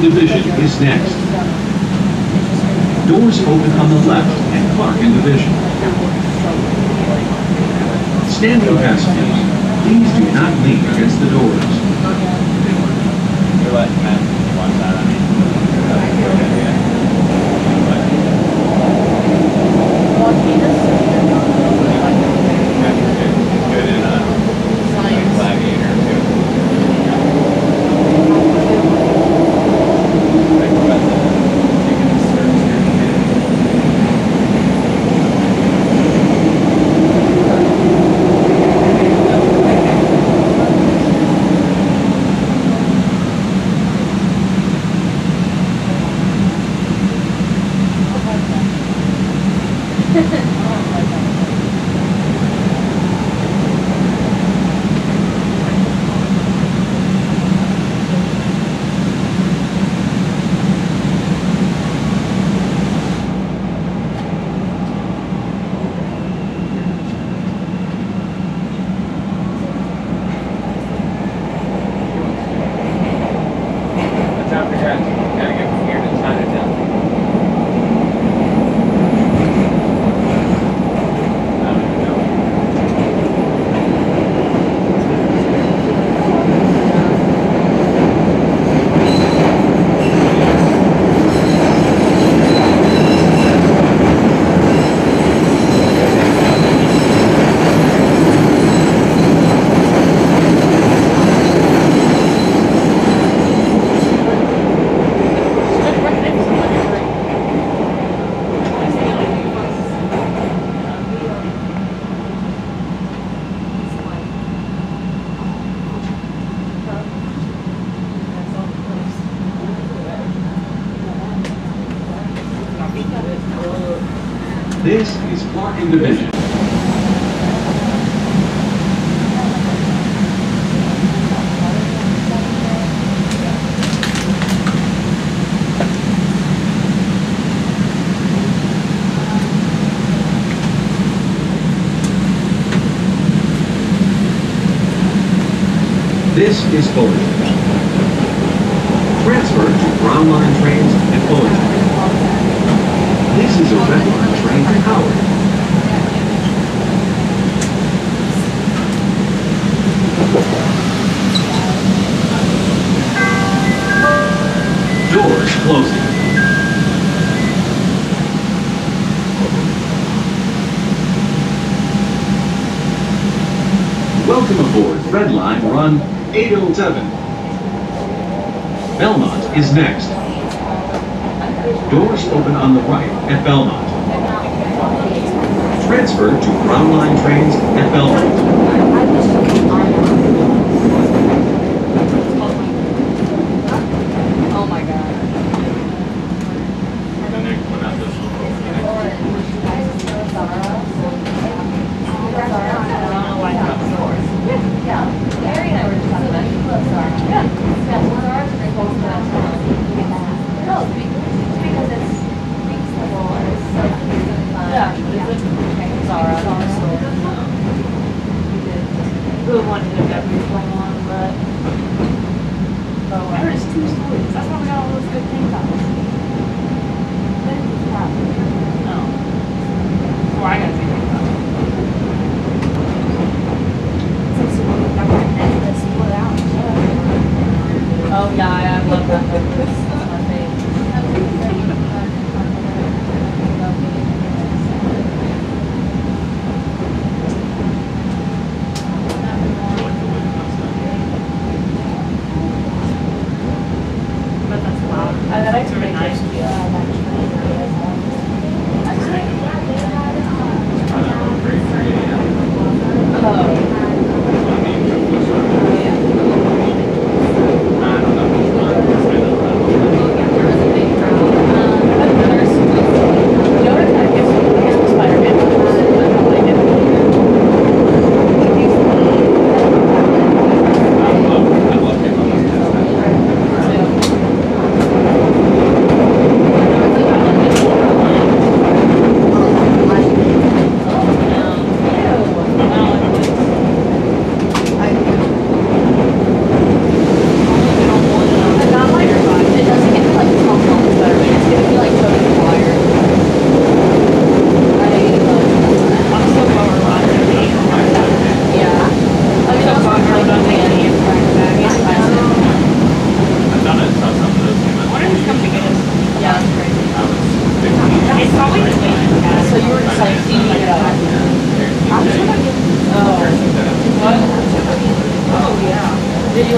Division is next. Doors open on the left at Clark and Division. Standing passengers, please do not lean against the doors. You're letting Matt watch that, I mean. Good in gladiator too. This is Clark and Division. This is Fullerton. Transfer to Brown Line trains at Fullerton. This is a Red Line train to Howard. Doors closing. Welcome aboard Red Line run 807. Belmont is next. Doors open on the right at Belmont. Transfer to Brown Line trains at Belmont. Oh my God. The next one out this Mary and I were just talking about it. Yeah. No, because it's reasonable and it's so fun. Yeah. Zara. We really wanted to have that going on, but I heard it's 2 stories. That's why we got all those good things out of it. No. Well, I gotta think about it. Oh yeah, I love that. That's my favorite. But that's loud. That's really nice.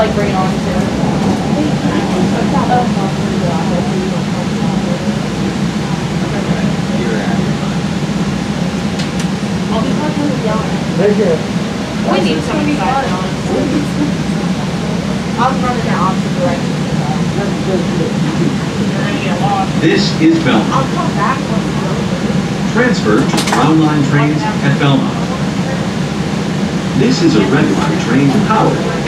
like bring it on to. I'll be talking with Yana. We need somebody fun. I'm running the opposite direction. This is Belmont. I'll come back once it's over. Transfer to Brown Line trains at Belmont. This is a Red Line train to Howard.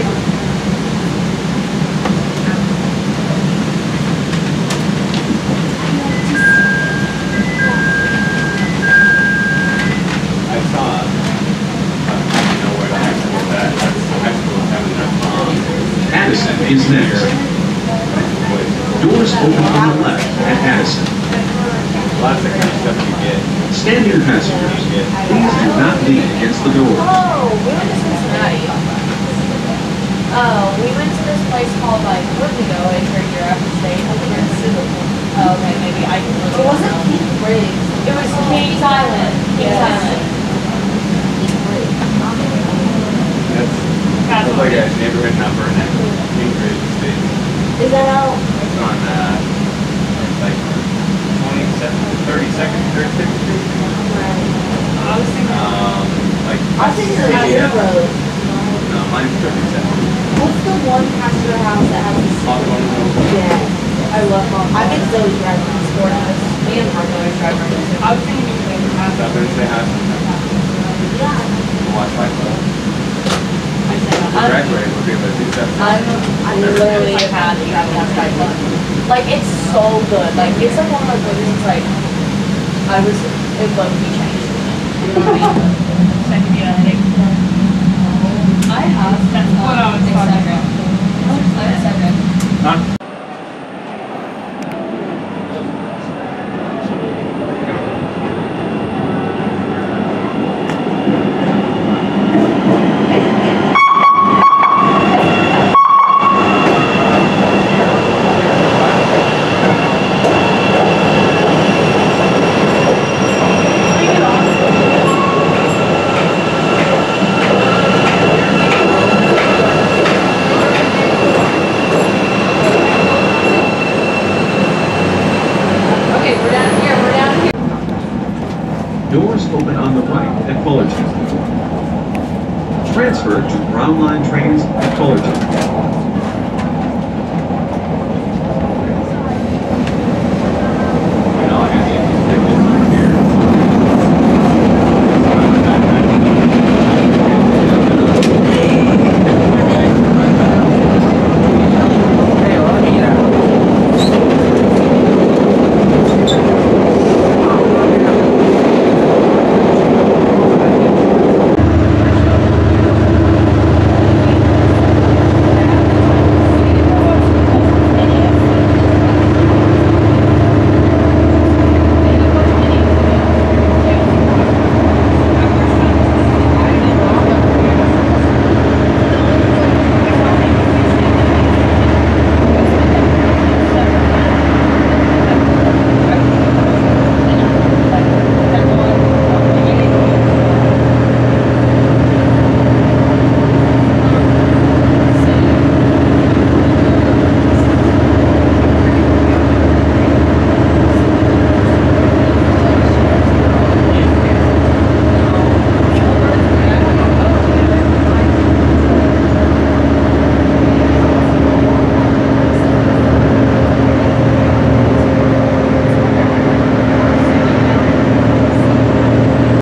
I saw, I don't know where the high school is at. That's the high school is having their Addison is next. Doors open on the left at Addison. lots of kind of stuff you get. Stand near passengers. Please do not lean against the doors. Oh, we went to Cincinnati. Oh, we went to this place called like, where did we go? Like right here after state. I think it's Oh, okay, maybe I can look. It wasn't Keith Briggs. It was King's Island. King's Island. That's like a neighborhood number in that Cambridge state. Is that out? It's on like 32nd Street. I was thinking. Like I was thinking of Azure Road. No, mine's 37. What's the one passenger house that has this? Yeah. I love mom. I think Zoe's driving this for us. Me and Marco are driving this. I was thinking you could make a Stop in and say hi sometime. Yeah. Watch my club. I said, Graduate, we'll be able to do that. I literally have had to travel on Skype. Like, it's so good. Like, it's like one of those movies, it's like, it would be changed. You know what I mean? Second year, I think. I have. That's what I was talking about. Huh? Doors open on the right at Fullerton. Transfer to Brown Line trains at Fullerton.